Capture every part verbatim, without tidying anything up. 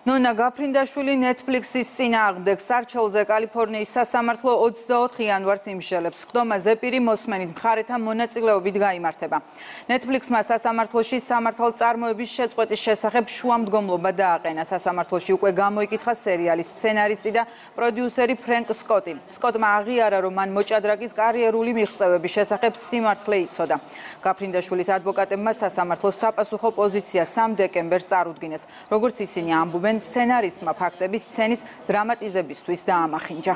ნონა გაფრინდაშვილი Netflix-ის წინააღმდეგ სარჩელზე კალიფორნიის სასამართლო ოცდაოთხ იანვარს იმშელებს. ხდომა ზეპირი მოსმენით მხარეთა მონაწილეობით გაიმართება. Netflix-მა სასამართლოში სამართალ წარმოების შეწყვეტის შესახებ შუამდგომლობა დააყენა. სასამართლოში უკვე გამოიკითხა სერიალის სცენარისტი და პროდიუსერი ფრენკ სკოტი. სკოტმა აღიარა, რომ მან მოჭადრაკის კარიერული მიღწევების შესახებ სიმართლე იცოდა. გაფრინდაშვილის ადვოკატებმა სასამართლოს საპასუხო პოზიცია სამ დეკემბერს წარუდგინეს. როგორც ისინი ამბობენ, სცენარისტმა ფაქტების სცენის დრამატიზებისთვის დაამახინჯა.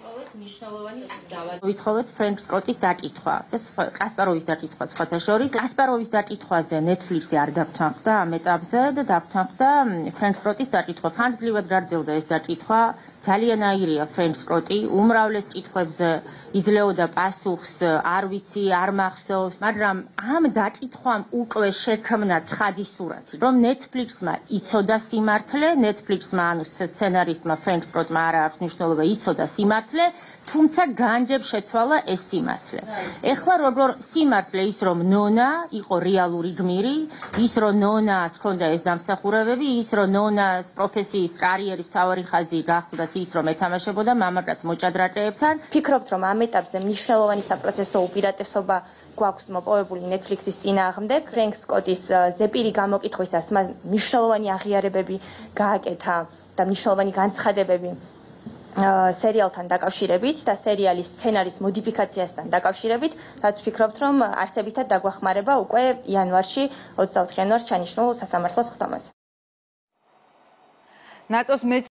ვითხოვეთ ფრენკ სკოტის დაკითხვა და კასპაროვის დაკითხვა სხვათა შორის. კასპაროვის დაკითხვაზე Netflix-ი არ დაფთანხმდა ამ ეტაპზე და დაფთანხმდა ფრენკ სკოტის დაკითხვა. ხანგრძლივად გარძელდა ეს დაკითხვა. ძალიან აირია ფრენკ სკოტი, უმრავლეს კითხვებზე იძლეოდა პასუხს, არ ვიცი, არ მახსოვს, მაგრამ ამ დაკითხვამ უკვე შექმნა ცხადი სურათი, რომ Netflix-მა იცოდა სიმართლე, Netflix-მა ანუ სცენარისტმა ფრენკ სკოტმა არ აქვს მნიშვნელობა, იცოდა სიმართლე, თუმცა განჯებ შეცვალა ეს სიმართლე. ეხლა როგორ სიმართლე ის რომ ნონა იყო რეალური გმირი, ის რომ ნონას ჰქონდა ეს დამსახურებები, ის რომ ნონას პროფესიის კარიერის მთავარი ხაზი გახლდათ ის რომ ეთამაშებოდა მამაკაც მოჭადრაკეებთან. ფიქრობთ რომ ამ ეტაპზე მნიშვნელოვანი საპროცესო უპირატესობა გვაქვს მოპოვებული Netflix-ის წინააღმდეგ. ფრენკ სკოტის ზეპირი გამოკითხვისას მან მნიშვნელოვანი აღიარებები გააკეთა და მნიშვნელოვანი განცხადებები სერიალთან დაკავშირებით და სერიალის სცენარის მოდიფიკაციასთან დაკავშირებით, რაც ვფიქრობთ, რომ არსებითად დაგვახმარება უკვე იანვარში, ოცდაოთხ იანვარს ჩანიშნულ სასამართლოს ხდომაზე. ნატოს